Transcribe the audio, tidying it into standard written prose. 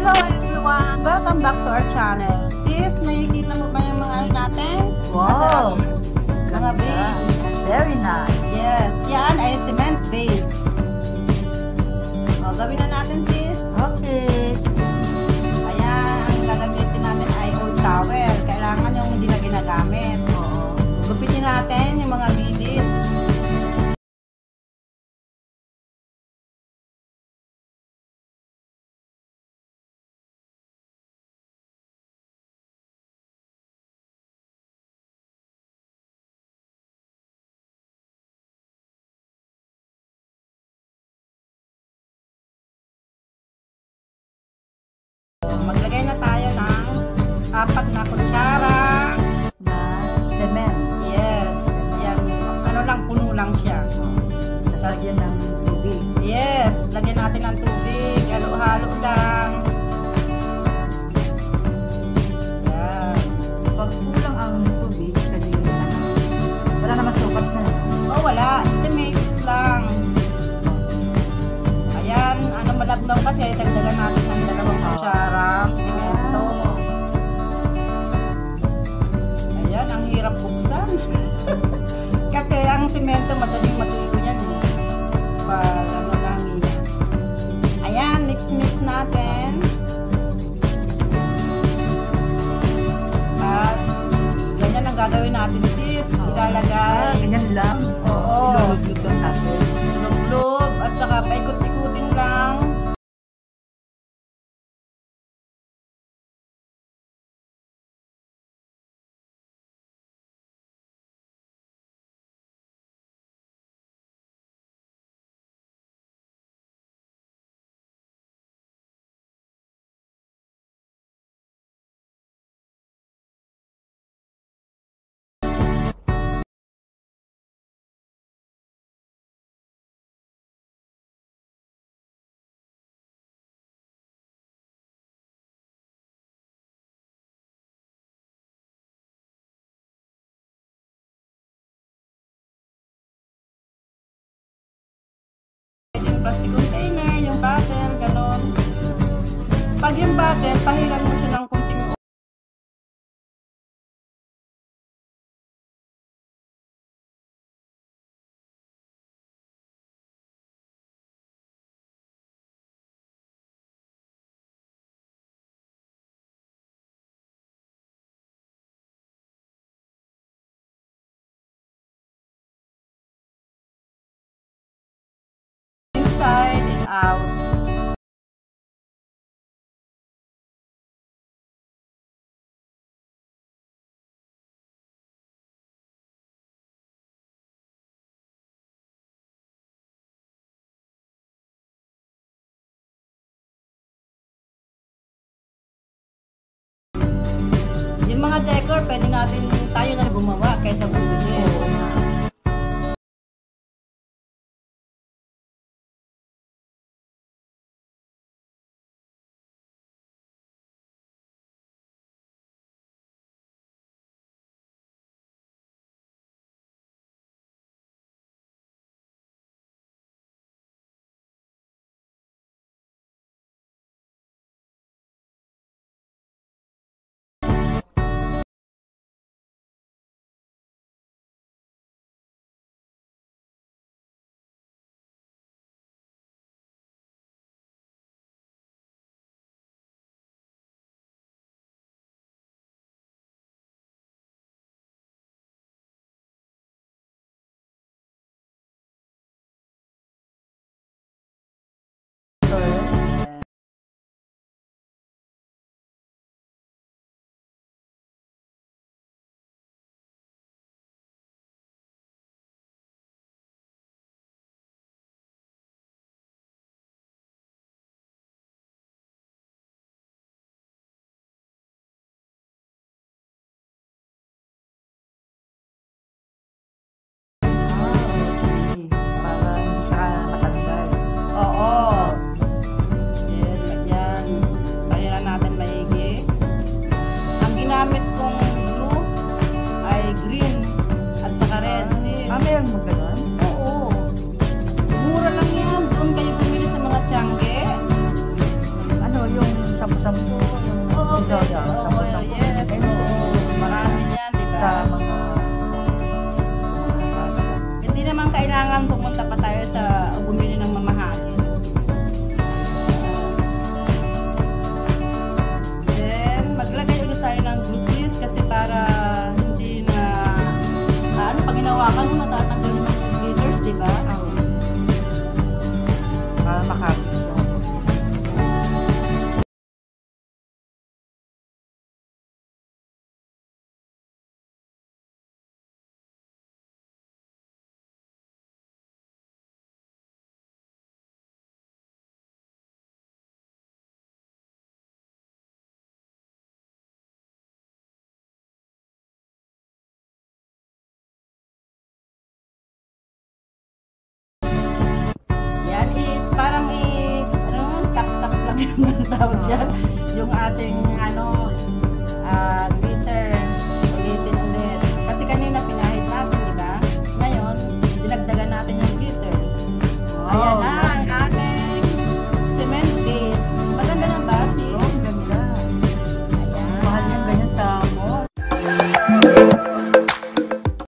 Hello everyone! Welcome back to our channel. Sis, nakikita mo ba yung mga ano natin? Wow! Mga base. Very nice. Yes, yan ay cement base. O, gawin na natin sis. Okay. Ayan, ang gagamitin natin ay old towel. Kailangan yung hindi na ginagamit. O, gupitin natin yung mga gilid. Maglagay na tayo ng 4 na kutsara Na cement. yes, yan, ano lang, puno lang siya. Tapos yan ng tubig. Yes, lagyan natin ng tubig, halo-halo lang. Yan. Pag kulang ang tubig, kasi wala naman sukat na. Oh, wala, estimate lang. Ayan, ano malabnaw kasi, dagdagan natin ng 2 kutsara simento. Ayan, ang hirap buksan. Kasi ang simento madaling matuyo yan. Pag ano lang yan. Ayan, mix natin. At ganyan ang gagawin natin sis. Ilalagay. Ganyan lang. Oo. Ilulog lang natin. Loob at saka paikot-ikutin lang. Yung plastic container, yung bottle, ganon. Pag yung bottle, pahiran mo siya ng kunting inside and out. Yung mga decor, pwede natin tayo na gumawa kaysa bumili. Oo nga. ng tawag dyan. Yung ating